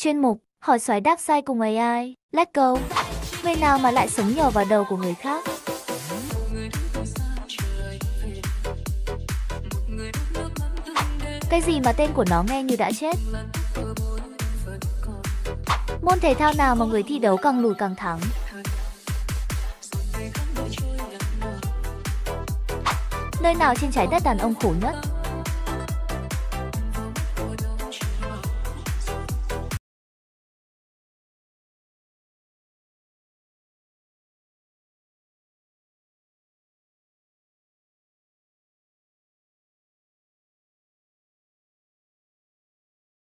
Chuyên mục hỏi xoáy đáp sai cùng AI. Let's go! Người nào mà lại sống nhờ vào đầu của người khác? Cái gì mà tên của nó nghe như đã chết? Môn thể thao nào mà người thi đấu càng lùi càng thắng? Nơi nào trên trái đất đàn ông khổ nhất?